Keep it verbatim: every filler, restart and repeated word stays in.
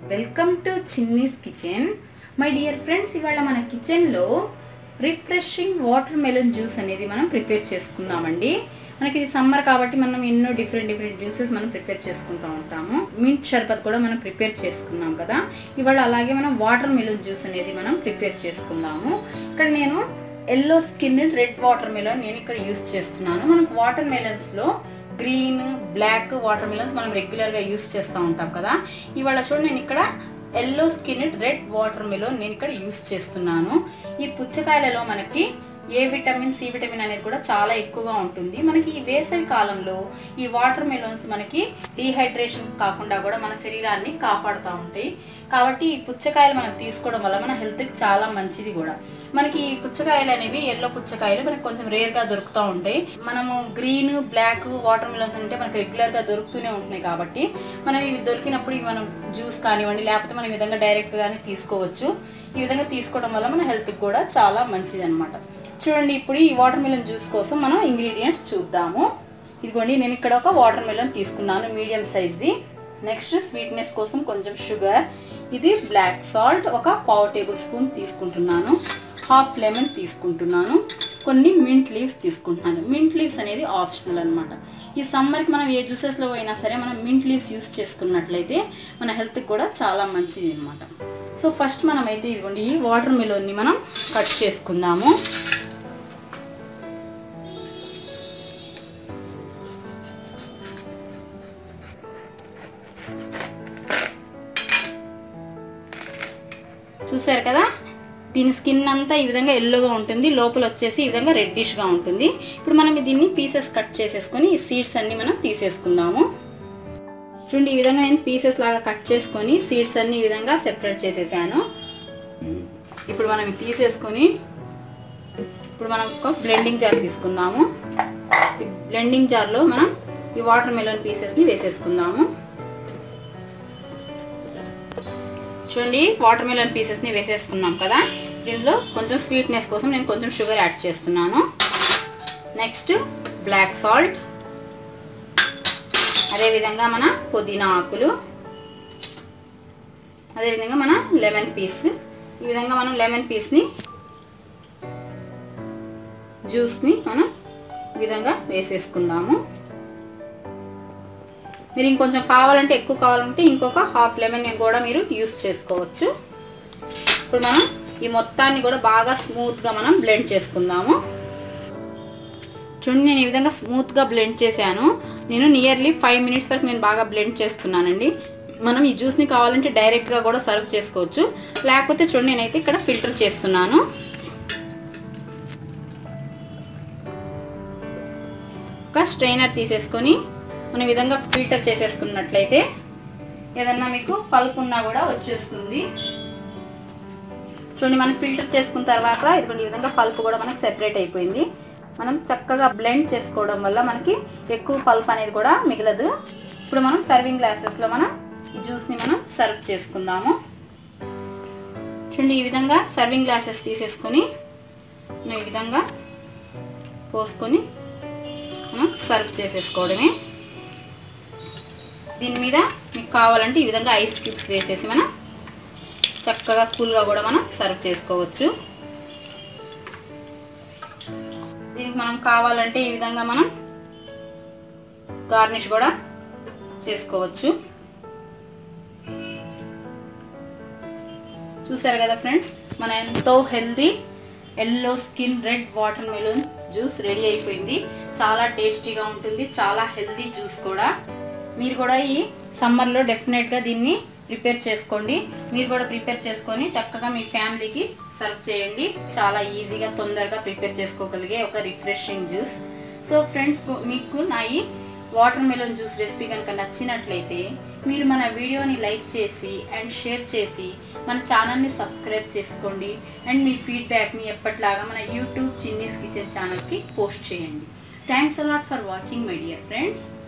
Welcome to Chinni's kitchen. My dear friends, ఇవాళ మన కిచెన్లో రిఫ్రెషింగ్ వాటర్ మెలన్ జ్యూస్ అనేది మనం ప్రిపేర్ చేసుకుందామండి. మనకి ఇది సమ్మర్ కాబట్టి మనం ఎన్నో డిఫరెంట్ డిఫరెంట్ జ్యూసెస్ మనం ప్రిపేర్ చేసుకుంటూ ఉంటాము. మింట్ షర్బత్ కూడా మనం ప్రిపేర్ చేసుకున్నాం కదా. ఇవాళ అలాగే మనం వాటర్ మెలన్ జ్యూస్ అనేది మనం ప్రిపేర్ చేసుకుందాము. ఇక్కడ నేను yellow skin red watermelon నేను ఇక్కడ యూస్ చేస్తున్నాను. మనకు వాటర్ మెలన్స్లో గ్రీన్ బ్లాక్ వాటర్ మెలన్స్ మనం రెగ్యులర్గా యూస్ చేస్తూ ఉంటాం కదా. ఇవాళ చూడండి, నేను ఇక్కడ yellow skin red watermelon నేను ఇక్కడ యూస్ చేస్తున్నాను. ఈ పుచ్చకాయలలో మనకి ఏ విటమిన్ సి విటమిన్ అనేది కూడా చాలా ఎక్కువగా ఉంటుంది. మనకి ఈ వేసవి కాలంలో ఈ వాటర్ మెలన్స్ మనకి డీహైడ్రేషన్ కాకుండా కూడా మన శరీరాన్ని కాపాడుతూ ఉంటాయి. కాబట్టి ఈ పుచ్చకాయలు మనం తీసుకోవడం వల్ల మన హెల్త్కి చాలా మంచిది కూడా. మనకి ఈ పుచ్చకాయలు అనేవి ఎల్లో పుచ్చకాయలు మనకి కొంచెం రేర్గా దొరుకుతూ ఉంటాయి. మనము గ్రీన్ బ్లాక్ వాటర్ మెలన్స్ అంటే మనకి రెగ్యులర్గా దొరుకుతూనే ఉంటున్నాయి. కాబట్టి మనం ఇవి దొరికినప్పుడు ఇవి మనం జ్యూస్ కానివ్వండి, లేకపోతే మనం ఈ విధంగా డైరెక్ట్గానే తీసుకోవచ్చు. ఈ విధంగా తీసుకోవడం వల్ల మన హెల్త్కి కూడా చాలా మంచిది అనమాట. చూడండి, ఇప్పుడు ఈ వాటర్ మెలన్ జ్యూస్ కోసం మనం ఇంగ్రీడియంట్స్ చూద్దాము. ఇదిగోండి, నేను ఇక్కడ ఒక వాటర్ మెలన్ తీసుకున్నాను మీడియం సైజ్ది. నెక్స్ట్ స్వీట్నెస్ కోసం కొంచెం షుగర్, ఇది బ్లాక్ సాల్ట్ ఒక పావు టేబుల్ స్పూన్ తీసుకుంటున్నాను. హాఫ్ లెమన్ తీసుకుంటున్నాను. కొన్ని మింట్ లీవ్స్ తీసుకుంటున్నాను. మింట్ లీవ్స్ అనేది ఆప్షనల్ అనమాట. ఈ సమ్మర్కి మనం ఏ జ్యూసెస్లో అయినా సరే మనం మింట్ లీవ్స్ యూస్ చేసుకున్నట్లయితే మన హెల్త్కి కూడా చాలా మంచిది అనమాట. సో ఫస్ట్ మనం అయితే ఇదిగోండి ఈ వాటర్ మెలన్ని మనం కట్ చేసుకుందాము. చూసారు కదా, దీని స్కిన్ అంతా ఈ విధంగా ఎల్లోగా ఉంటుంది, లోపల వచ్చేసి ఈ విధంగా రెడ్డిష్గా ఉంటుంది. ఇప్పుడు మనం దీన్ని పీసెస్ కట్ చేసేసుకొని ఈ సీడ్స్ అన్ని మనం తీసేసుకుందాము. చూడండి, ఈ విధంగా నేను పీసెస్ లాగా కట్ చేసుకొని సీడ్స్ అన్ని ఈ విధంగా సెపరేట్ చేసేసాను. ఇప్పుడు మనం తీసేసుకొని ఇప్పుడు మనం ఒక బ్లెండింగ్ జార్ తీసుకుందాము. బ్లెండింగ్ జార్లో మనం ఈ వాటర్ మెలన్ పీసెస్ని వేసేసుకుందాము. చూడండి, వాటర్ మెలన్ పీసెస్ని వేసేసుకున్నాం కదా. దీనిలో కొంచెం స్వీట్నెస్ కోసం నేను కొంచెం షుగర్ యాడ్ చేస్తున్నాను. నెక్స్ట్ బ్లాక్ సాల్ట్, అదేవిధంగా మన పుదీనా ఆకులు, అదేవిధంగా మన లెమన్ పీస్. ఈ విధంగా మనం లెమన్ పీస్ని జ్యూస్ని మనం ఈ విధంగా వేసేసుకుందాము. మీరు ఇంకొంచెం కావాలంటే ఎక్కువ కావాలంటే ఇంకొక హాఫ్ లెమన్ కూడా మీరు యూస్ చేసుకోవచ్చు. ఇప్పుడు మనం ఈ మొత్తాన్ని కూడా బాగా స్మూత్గా మనం బ్లెండ్ చేసుకుందాము. చూడండి, నేను ఈ విధంగా స్మూత్గా బ్లెండ్ చేశాను. నేను నియర్లీ ఫైవ్ మినిట్స్ వరకు నేను బాగా బ్లెండ్ చేసుకున్నానండి. మనం ఈ జ్యూస్ని కావాలంటే డైరెక్ట్గా కూడా సర్వ్ చేసుకోవచ్చు. లేకపోతే చూడండి, నేనైతే ఇక్కడ ఫిల్టర్ చేస్తున్నాను. ఒక స్ట్రైనర్ తీసేసుకొని మన విధంగా ఫిల్టర్ చేసేసుకున్నట్లయితే ఏదన్నా మీకు పల్ప్ ఉన్నా కూడా వచ్చేస్తుంది. చూడండి, మనం ఫిల్టర్ చేసుకున్న తర్వాత ఇదిగోండి ఈ విధంగా పల్ప్ కూడా మనకి సెపరేట్ అయిపోయింది. మనం చక్కగా బ్లెండ్ చేసుకోవడం వల్ల మనకి ఎక్కువ పల్ప్ అనేది కూడా మిగలదు. ఇప్పుడు మనం సర్వింగ్ గ్లాసెస్లో మనం ఈ జ్యూస్ని మనం సర్వ్ చేసుకుందాము. చూడండి, ఈ విధంగా సర్వింగ్ గ్లాసెస్ తీసేసుకొని మనం ఈ విధంగా పోసుకొని మనం సర్వ్ చేసేసుకోవడమే. దీని మీద మీకు కావాలంటే ఈ విధంగా ఐస్ క్యూబ్స్ వేసేసి మనం చక్కగా కూల్గా కూడా మనం సర్వ్ చేసుకోవచ్చు. దీనికి మనం కావాలంటే ఈ విధంగా మనం గార్నిష్ కూడా చేసుకోవచ్చు. చూసారు కదా ఫ్రెండ్స్, మన ఎంతో healthy yellow skin red watermelon juice ready అయిపోయింది. చాలా టేస్టీగా ఉంటుంది, చాలా హెల్దీ జ్యూస్ కూడా. మీరు కూడా ఈ సమ్మర్లో డెఫినెట్గా దీన్ని ప్రిపేర్ చేసుకోండి. మీరు కూడా ప్రిపేర్ చేసుకొని చక్కగా మీ ఫ్యామిలీకి సర్వ్ చేయండి. చాలా ఈజీగా తొందరగా ప్రిపేర్ చేసుకోగలిగే ఒక రిఫ్రెషింగ్ జ్యూస్. సో ఫ్రెండ్స్, మీకు నా ఈ వాటర్ మెలన్ జ్యూస్ రెసిపీ కనుక నచ్చినట్లయితే మీరు మన వీడియోని లైక్ చేసి అండ్ షేర్ చేసి మన ఛానల్ని సబ్స్క్రైబ్ చేసుకోండి. అండ్ మీ ఫీడ్బ్యాక్ని ఎప్పటిలాగా మన యూట్యూబ్ చిన్నీస్ కిచెన్ ఛానల్కి పోస్ట్ చేయండి. Thanks a lot for watching my dear friends.